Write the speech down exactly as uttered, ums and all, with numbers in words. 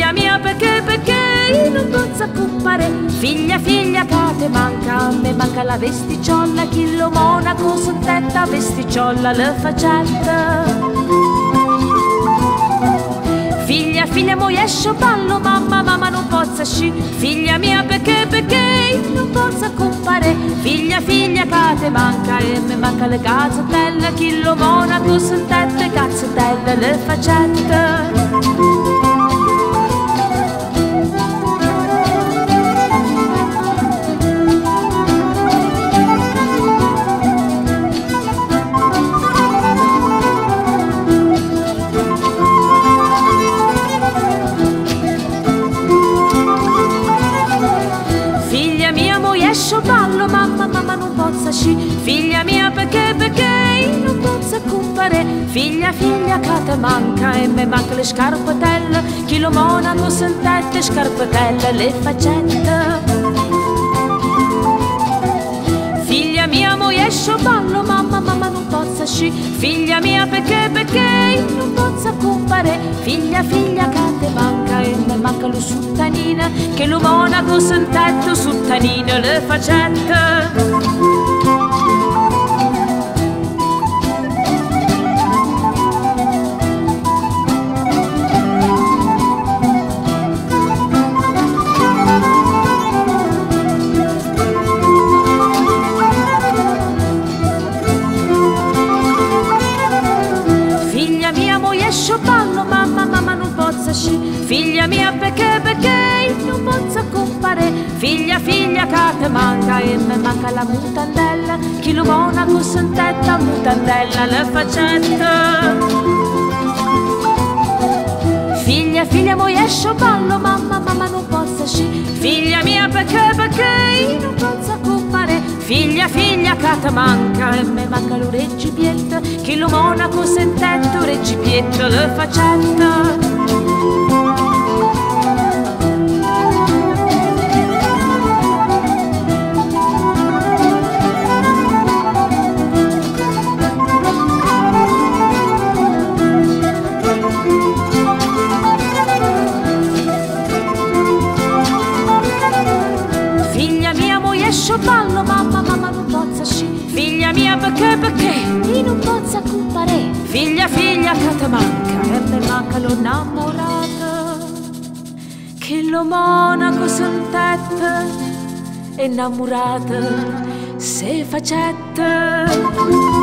figlia mia perché, perché non posso occupare. Figlia, figlia che te manca, a me manca la vesticiolla, chi lo monaco sottetta vesticiolla le facetta. Figlia, figlia, mo esce ballo, mamma, mamma non posso sci. Figlia mia perché, perché non posso occupare. Figlia, figlia che te manca, e me manca le cazzottelle, chi lo monaco sottette cazzottelle le facette. Ballo, mamma, mamma non posso sci. Figlia mia perché, perché non posso occupare. Figlia, figlia che te manca, e me manca le scarpetelle, chi lo monaco sentette scarpetelle le facette. Figlia mia mo esce ballo, mamma, mamma non posso sci. Figlia mia perché, perché non posso occupare. Figlia, figlia che te manca, e me manca lo suttanina, che lo monaco sentetto suttanina le facette. Ballo, mamma, mamma non posso sci. Figlia mia perché, perché non posso occupare. Figlia, figlia che te manca, e me manca la mutandella, chi lo monaco sentetta mutandella le facette. Figlia, figlia mo esce ballo, mamma, mamma non posso sci. Figlia mia perché, perché non posso occupare. Figlia, figlia che te manca, e me manca lo reggipietto, chi lo monaco sentetto reggipietto le facette. Ballo, mamma, mamma non posso sci. Figlia mia perché, perché io non posso occupare. Figlia, figlia che te manca, e me manca lo innamorato, che lo monaco sentette innamorata se facette.